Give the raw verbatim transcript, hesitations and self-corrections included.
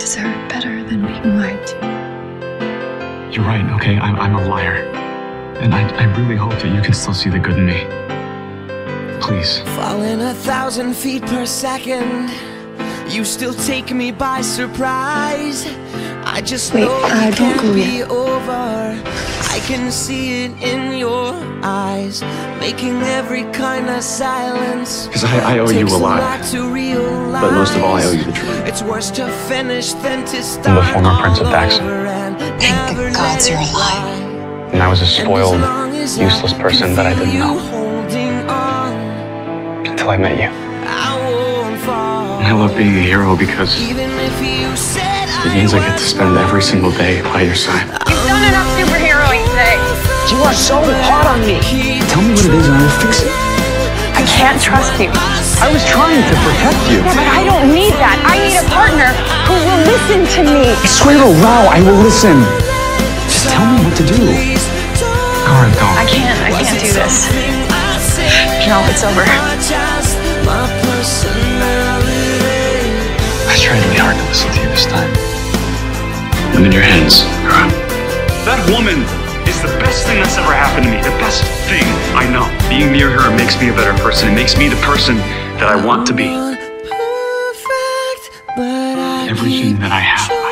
deserve better than being lied to. You're right, okay? I'm, I'm a liar. And I, I really hope that you can still see the good in me. Please. Falling a thousand feet per second, you still take me by surprise. I just Wait, know uh, it don't can't go be yet. over. I can see it in your eyes, making every kind of silence. Because I, I owe you a lot. But most of all, I owe you the truth. It's worse to finish than to start. I'm the former Prince of Daxon. Thank the gods you're alive. And I was a spoiled, useless person that I didn't know. Until I met you. And I love being a hero because it means I get to spend every single day by your side. You've done enough superheroing today. You are so hard on me. Tell me what it is and I will fix it. I can't trust you. I was trying to protect you. Yeah, but I don't need that. I need a partner who will listen to me. I swear to wow, I will listen. Just tell me what to do. Cara, don't. I can't. I can't do this. No, it's over. I tried really hard to listen to you this time. I'm in your hands, Cara. That woman is the best thing that's ever happened to me. The best thing I know. Being near her makes me a better person. It makes me the person that I want to be. Everything that I have